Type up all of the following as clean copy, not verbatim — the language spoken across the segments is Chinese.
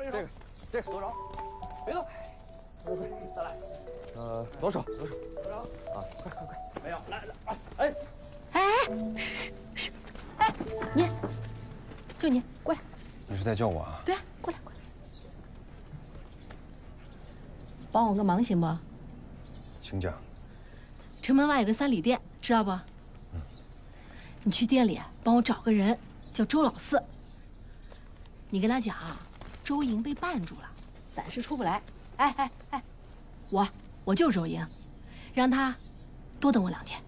这个多少？别动，快，再来。左手。啊，快！没有，来， 嘘，哎，你，就你过来。 你是在叫我啊？ 对啊，过来。帮我个忙行不？ 请讲。 城门外有个三里店，知道不？你去店里帮我找个人，叫周老四。你跟他讲，周莹被绊住了，暂时出不来。哎，我就是周莹，让他多等我2天。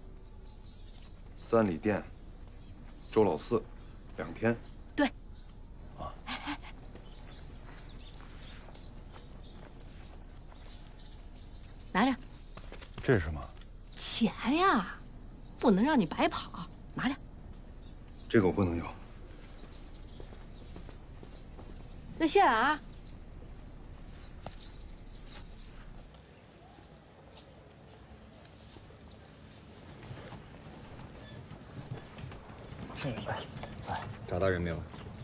三里店，周老四，2天。 对。 啊。 拿着。 这是什么？ 钱呀，不能让你白跑，拿着。 这个我不能要。 那谢了啊。 找到人没有？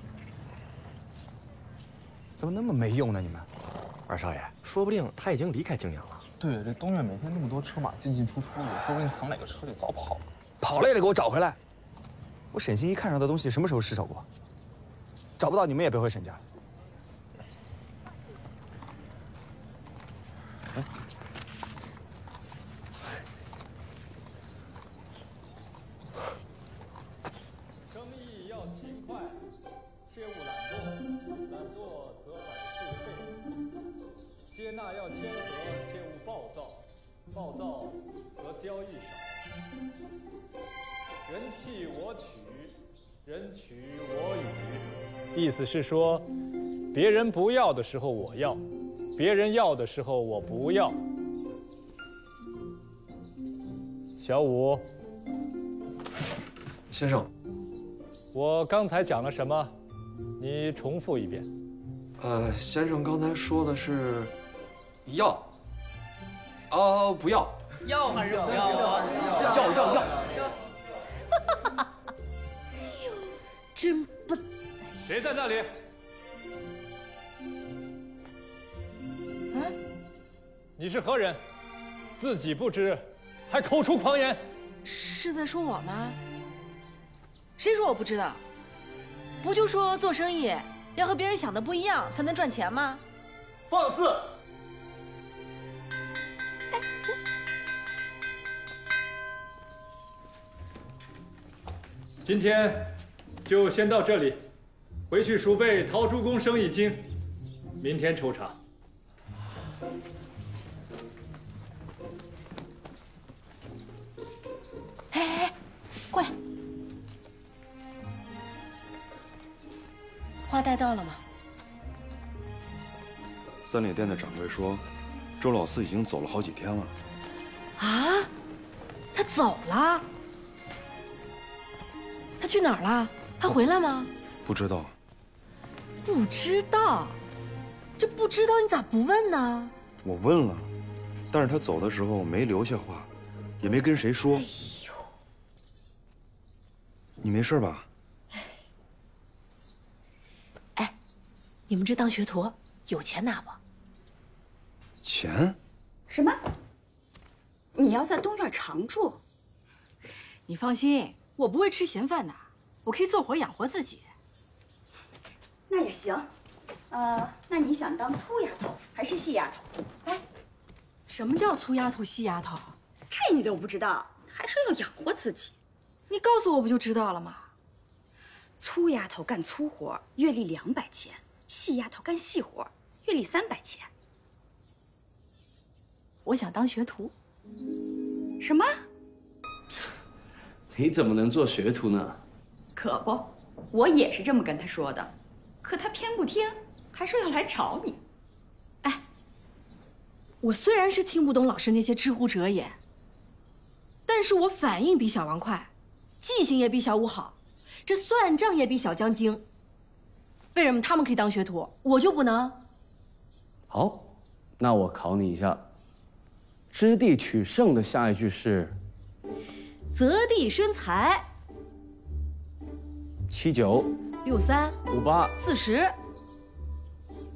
怎么那么没用呢？你们， 二少爷，说不定他已经离开泾阳了。 对，这东院每天那么多车马进出的，说不定藏哪个车里早跑了。 跑了也得给我找回来。我沈心怡看上的东西什么时候失手过？找不到你们也别回沈家。 生意要勤快，切勿懒惰，懒惰则百事废。接纳要谦和，切勿暴躁，暴躁则交易少。人弃我取，人取我予。意思是说，别人不要的时候我要，别人要的时候我不要。小武， 先生， 我刚才讲了什么？你重复一遍。 先生刚才说的是要，不要， 要还是不要啊？ 要。 哎呦，真笨！ 谁在那里？ 啊？ 你是何人？自己不知，还口出狂言。 是在说我吗？谁说我不知道？不就说做生意要和别人想的不一样，才能赚钱吗？ 放肆！ 今天就先到这里，回去数备陶朱公生意经，明天抽查。 哎，过来。花带到了吗？ 三里店的掌柜说，周老四已经走了好几天了。 啊？他走了？他去哪儿了？还回来吗？ 不知道。 不知道？这不知道你咋不问呢？ 我问了，但是他走的时候没留下话，也没跟谁说。 哎呦， 你没事吧？ 哎，你们这当学徒有钱拿不？ 钱？ 什么？你要在东院常住？ 你放心，我不会吃闲饭的，我可以做活养活自己。 那也行。那你想当粗丫头还是细丫头？哎， 什么叫粗丫头、细丫头？ 这你都不知道，还说要养活自己？ 你告诉我不就知道了吗？ 粗丫头干粗活，月例200钱；细丫头干细活，月例300钱。 我想当学徒。 什么？ 你怎么能做学徒呢？ 可不，我也是这么跟他说的，可他偏不听，还说要来找你。 哎，我虽然是听不懂老师那些知乎者也，但是我反应比小王快，记性也比小五好，这算账也比小江精。为什么他们可以当学徒，我就不能？ 好，那我考你一下，知地取胜的下一句是择地生财。 79、 63、 58、 40。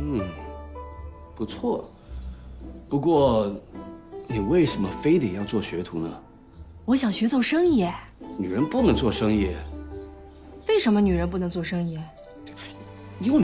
不错。不过，你为什么非得要做学徒呢？ 我想学做生意。 女人不能做生意。 为什么女人不能做生意？ 因为